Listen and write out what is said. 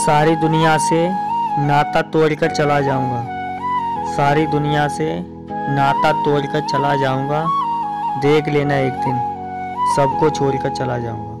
सारी दुनिया से नाता तोड़कर चला जाऊंगा। सारी दुनिया से नाता तोड़कर चला जाऊंगा। देख लेना एक दिन सबको छोड़कर चला जाऊंगा।